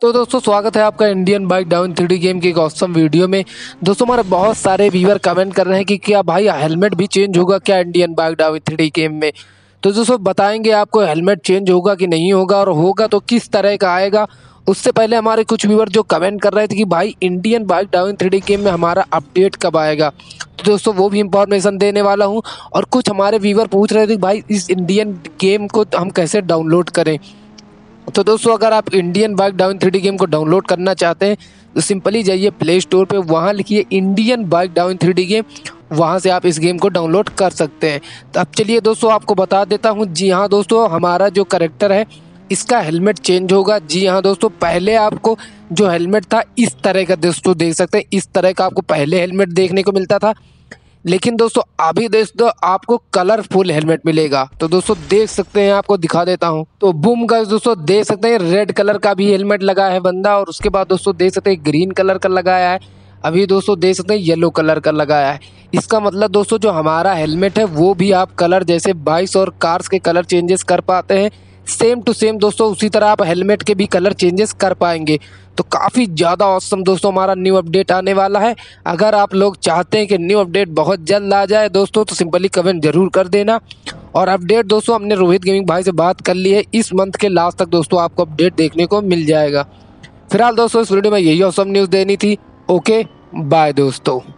तो दोस्तों स्वागत है आपका Indian bike down 3D game की एक ऑसम वीडियो में। दोस्तों हमारे बहुत सारे व्यूअर कमेंट कर रहे हैं कि क्या भाई हेलमेट भी चेंज होगा क्या Indian bike down 3D game में। तो दोस्तों बताएंगे आपको हेलमेट चेंज होगा कि नहीं होगा और होगा तो किस तरह का आएगा। उससे पहले हमारे कुछ व्यूअर जो कमेंट कर रहे थे कि भाई Indian bike down 3D game में हमारा अपडेट कब आएगा, तो दोस्तों वो भी इंफॉर्मेशन देने वाला हूँ। और कुछ हमारे व्यूअर पूछ रहे थे कि भाई इस इंडियन गेम को हम कैसे डाउनलोड करें। तो दोस्तों अगर आप Indian bike down 3D game को डाउनलोड करना चाहते हैं तो सिंपली जाइए प्ले स्टोर पे, वहाँ लिखिए Indian bike down 3D game, वहाँ से आप इस गेम को डाउनलोड कर सकते हैं। तो अब चलिए दोस्तों आपको बता देता हूँ। जी हाँ दोस्तों, हमारा जो करेक्टर है इसका हेलमेट चेंज होगा। जी हाँ दोस्तों, पहले आपको जो हेलमेट था इस तरह का दोस्तों देख सकते हैं, इस तरह का आपको पहले हेलमेट देखने को मिलता था। लेकिन दोस्तों अभी दोस्तों आपको कलरफुल हेलमेट मिलेगा। तो दोस्तों देख सकते हैं, आपको दिखा देता हूं। तो बूम गाइस दोस्तों देख सकते हैं रेड कलर का भी हेलमेट लगा है बंदा, और उसके बाद दोस्तों देख सकते हैं ग्रीन कलर का लगाया है। अभी दोस्तों देख सकते हैं येलो कलर का लगाया है। इसका मतलब दोस्तों जो हमारा हेलमेट है वो भी आप कलर जैसे बाइक्स और कार्स के कलर चेंजेस कर पाते हैं, सेम टू सेम दोस्तों उसी तरह आप हेलमेट के भी कलर चेंजेस कर पाएंगे। तो काफ़ी ज़्यादा ऑसम दोस्तों हमारा न्यू अपडेट आने वाला है। अगर आप लोग चाहते हैं कि न्यू अपडेट बहुत जल्द आ जाए दोस्तों तो सिंपली कमेंट जरूर कर देना। और अपडेट दोस्तों हमने रोहित गेमिंग भाई से बात कर ली है, इस मंथ के लास्ट तक दोस्तों आपको अपडेट देखने को मिल जाएगा। फिलहाल दोस्तों इस वीडियो में यही ऑसम न्यूज़ देनी थी। ओके बाय दोस्तों।